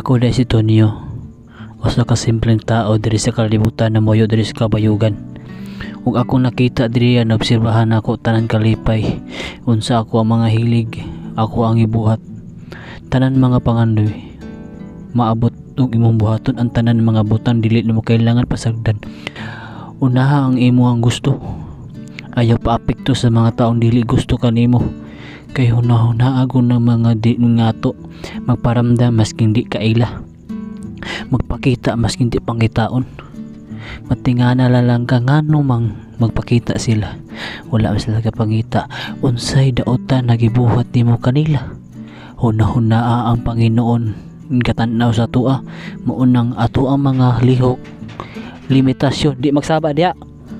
Ako dahil si Tonyo, usa ka simpleng tao diri sa kalibutan na moyo diri sa kabayugan. Ug akong nakita diri na obserbahan ako tanan kalipay, unsa ako ang mga hilig, ako ang ibuhat. Tanan mga pangandoy, maabot ug imong buhaton ang tanan mga butang dili mo kailangan pasagdan. Unaha ang imo ang gusto. Ayaw pa apekto sa mga taong dili gusto kanimo. Kay hunahuna agon ng mga di ngato magparamdam masking di kaila, magpakita masking di pangitaon. Matingana lang ka ngano mang magpakita sila, wala sila kapangita. Unsay daotan nagibuhat nimo kanila? Hunahunaa ang Panginoon katanaw sa tua, maunang ato ang mga lihok limitasyon di magsaba diya.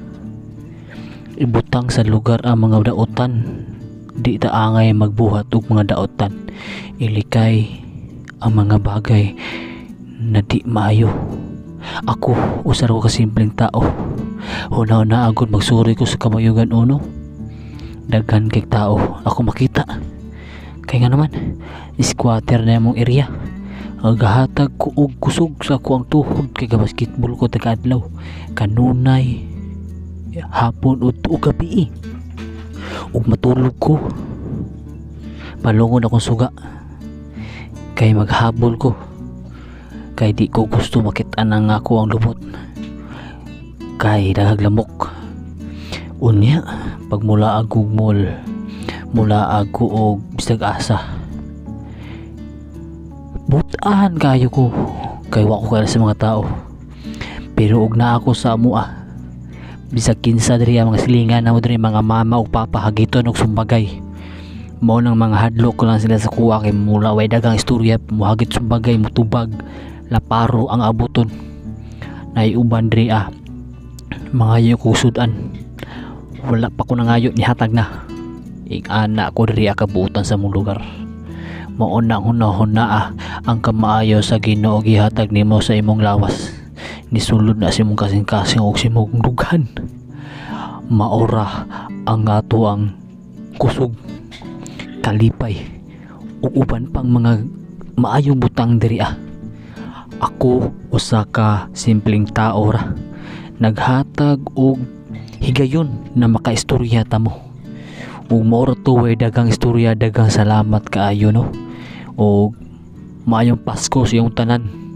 Ibutang sa lugar ang mga daotan, di ta angay magbuhat og mga daotan. Ilikay ang mga bagay na di maayo. Ako usar ko ka simpleng tao. Una agud magsuri ko sa kamayugan uno. Daghan kay tao ako makita. Kay nga naman squatter na imong area. Gahatag ko og kusog sa ako ang tuhod kay basketball ko taga-adlaw. Kanunay hapon o gabi ug matulog ko, malungon akong suga kay maghabol ko, kay di ko gusto makita nang ako ang lubot kay dagaglamok. Unya pag mula agog mall, mula ago og bisag asa, butaan kayo ko kay wa ko kaya sa mga tao. Pero og na ako sa amua, bisag kinsa diri ang mga silingan na mo diri mga mama o papa hagiton og sumbagay. Mao nang mga hadlok ko lang sila sa kuha kay mula way dagang istorya muhagit sumbagay mutubag laparo ang abuton. Naiuban diri mga yukusudan, wala pa ko nangayo ni hatag na ana ko diri kabuutan sa mong lugar. Mao nang hunahuna ang kamaayo sa Ginoo gihatag nimo sa imong lawas. Nisulod na si mong kasing-kasing o si mong dugan. Maora ang ato ang kusog, kalipay o uban pang mga maayong butang diri. Ako usa ka simpleng tao ra, naghatag og higayon na makaistorya ta mo. Ug maora to way dagang istorya, dagang salamat kaayo no. Og maayong Pasko sa iyong tanan.